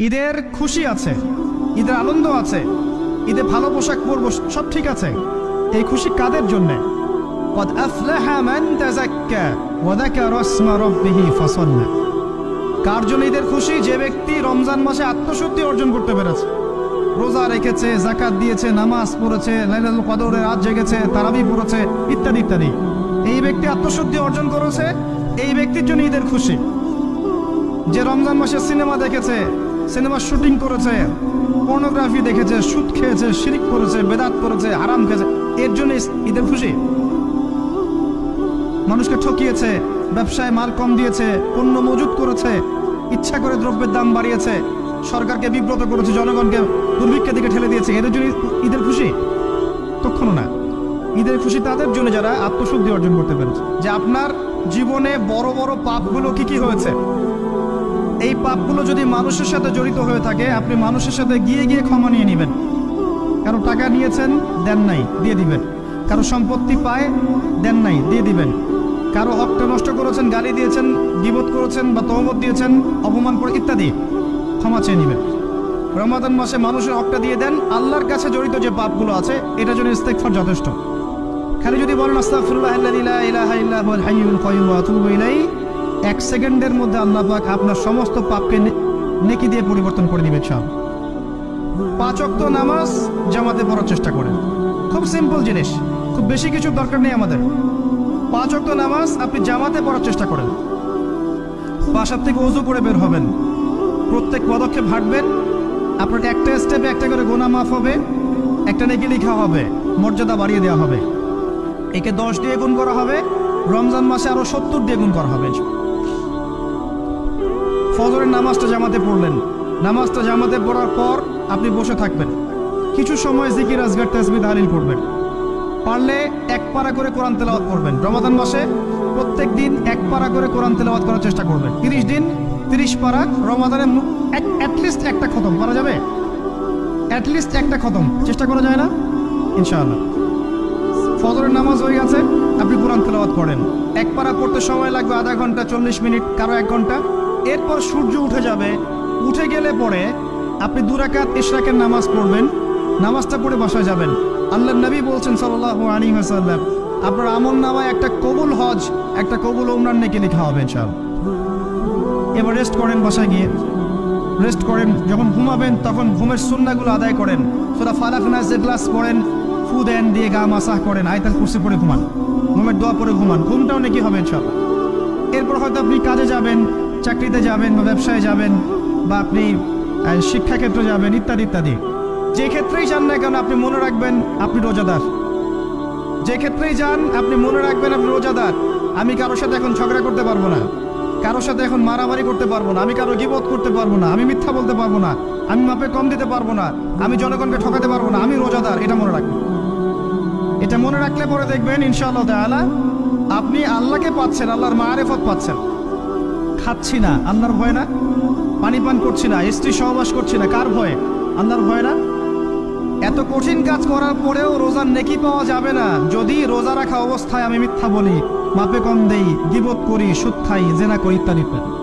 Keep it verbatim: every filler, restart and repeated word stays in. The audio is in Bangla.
ঈদের খুশি আছে, ঈদের আনন্দ আছে, ঈদে ভালো পোশাক পরবো, সব ঠিক আছে। এই খুশি কাদের জন্যে? قد أفلح من تزكى وذكر اسم ربه فصلى। কার জন্য ঈদের খুশি? যে ব্যক্তি রমজান মাসে আত্মশুদ্ধি অর্জন করতে পেরেছে, রোজা রেখেছে, যাকাত দিয়েছে, নামাজ পড়েছে, লাইলাতুল কদরে রাত জেগেছে, তারাবি পড়েছে, ইত্যাদি ইত্যাদি। এই ব্যক্তি আত্মশুদ্ধি অর্জন করেছে, এই ব্যক্তির জন্য ঈদের খুশি। যে রমজান মাসে সিনেমা দেখেছে, সিনেমার শুটিং করেছে, পর্নোগ্রাফি দেখেছে, সুদ খেয়েছে, শিরিক করেছে, বেদাত করেছে, হারাম খেয়েছে, এর জন্য ঈদের খুশি। মানুষকে ঠকিয়েছে, ব্যবসায় মাল কম দিয়েছে, পণ্য মজুত করেছে, ইচ্ছা করে দ্রব্যের দাম বাড়িয়েছে, সরকারকে বিব্রত করেছে, জনগণকে দুর্ভিক্ষের দিকে ঠেলে দিয়েছে, এদের জন্য ঈদের খুশি? কখনো না। ঈদের খুশি তাদের জন্য যারা আত্মশুদ্ধি অর্জন করতে পেরেছে। যে আপনার জীবনে বড় বড় পাপগুলো কি কি হয়েছে, এই পাপগুলো যদি মানুষের সাথে জড়িত হয়ে থাকে, আপনি মানুষের সাথে গিয়ে গিয়ে ক্ষমা নিয়ে নেবেন। কারো টাকা নিয়েছেন, দেন নাই, দিয়ে দিবেন। কারো সম্পত্তি পায়, দেন নাই, দিয়ে দিবেন। কারো হকটা নষ্ট করেছেন, গালি দিয়েছেন, গীবত করেছেন বা তহমত দিয়েছেন, অপমান করে ইত্যাদি, ক্ষমা চেয়ে নেবেন। রমাদান মাসে মানুষের হকটা দিয়ে দেন। আল্লাহর কাছে জড়িত যে পাপগুলো আছে, এটার জন্য ইস্তেগফার যথেষ্ট। খালি যদি বলেন আস্তাগফিরুল্লাহাল্লাযী লা ইলাহা ইল্লা হুয়াল হাইয়ুল কাইয়্যুম ওয়া আতুবু ইলাইহি, এক সেকেন্ডের মধ্যে আল্লাহ পাক আপনার সমস্ত পাপকে নেকি দিয়ে পরিবর্তন করে দিবেন। সব পাঁচ ওয়াক্ত নামাজ জামাতে পড়ার চেষ্টা করেন। খুব সিম্পল জিনিস, খুব বেশি কিছু দরকার নেই আমাদের। পাঁচ ওয়াক্ত নামাজ আপনি জামাতে পড়ার চেষ্টা করেন। বাসার থেকে ওযু করে বের হবেন, প্রত্যেক পদক্ষেপ হাঁটবেন, আপনার একটা স্টেপে একটা করে গুনাহ মাফ হবে, একটা নেকি লেখা হবে, মর্যাদা বাড়িয়ে দেওয়া হবে। একে দশ দিয়ে গুণ করা হবে, রমজান মাসে আরো সত্তর দিয়ে গুণ করা হবে। ফজরের নামাজটা জামাতে পড়লেন, নামাজটা জামাতে পড়ার পর আপনি বসে থাকবেন, কিছু সময় জিকির আজগার তাসবিহ তাহলিল করবেন। পারলে এক পারা করে কোরআন তেলাওয়াত করবেন। রমাদান মাসে প্রত্যেক দিন এক পারা করে কোরআন তেলাওয়াত করার চেষ্টা করবেন। তিরিশ দিন তিরিশ পারা, রমাদানে অ্যাটলিস্ট একটা খতম করা যাবে, অ্যাটলিস্ট একটা খতম চেষ্টা করা যায় না? ইনশাআল্লাহ। ফজরের নামাজ হয়ে গেছে, আপনি কোরআন তেলাওয়াত করেন। এক পারা পড়তে সময় লাগবে আধা ঘন্টা, চল্লিশ মিনিট, কারো এক ঘন্টা। এরপর সূর্য উঠে যাবে, উঠে গেলে পরে আপনি দু রাকাত ইশরাকের নামাজ পড়বেন, নামাজটা পড়ে বাসায় যাবেন। আল্লাহর নবী বলছেন সাল্লাল্লাহু আলাইহি ওয়াসাল্লাম, আপনার আমল নামায় একটা কবুল হজ, একটা কবুল উমরার নেকি লেখা হবে ইনশাআল্লাহ। এবার রেস্ট করেন, বাসায় গিয়ে রেস্ট করেন। যখন ঘুমাবেন তখন ঘুমের সুন্নাহগুলো আদায় করেন। সূরা ফালাক নাস গ্লাস পড়েন, ফু দেন, দিয়ে গা মাসাহ করেন, আয়াতুল কুরসি পড়ে ঘুমান, ঘুমের দোয়া পড়ে ঘুমান, ঘুমটাও নেকি হবে ইনশাআল্লাহ। এরপর হয়তো আপনি কাজে যাবেন, চাকরিতে যাবেন বা ব্যবসায় যাবেন, বা আপনি শিক্ষাক্ষেত্রে যাবেন, ইত্যাদি ইত্যাদি। যে ক্ষেত্রেই যান না কেন আপনি মনে রাখবেন আপনি রোজাদার। যে ক্ষেত্রেই যান আপনি মনে রাখবেন আপনি রোজাদার। আমি কারোর সাথে এখন ঝগড়া করতে পারবো না, কারোর সাথে এখন মারামারি করতে পারবো না, আমি কারো গীবত করতে পারবো না, আমি মিথ্যা বলতে পারবো না, আমি মাপে কম দিতে পারবো না, আমি জনগণকে ঠকাতে পারবো না, আমি রোজাদার। এটা মনে রাখবেন। এটা মনে রাখলে পরে দেখবেন ইনশাআল্লাহ তাআলা আপনি আল্লাহকে পাচ্ছেন, আল্লাহর মারিফত পাচ্ছেন। খাচ্ছি না, আল্লাহর ভয় না? পানি পান করছি না, স্ত্রী সহবাস করছি না, কার ভয়ে? আল্লাহর ভয় না? এত কঠিন কাজ করার পরেও রোজার নেকি পাওয়া যাবে না যদি রোজা রাখা অবস্থায় আমি মিথ্যা বলি, মাপে কম দেই, গীবত করি, সুদ খাই, জেনা করি, ইত্যাদি ইত্যাদি।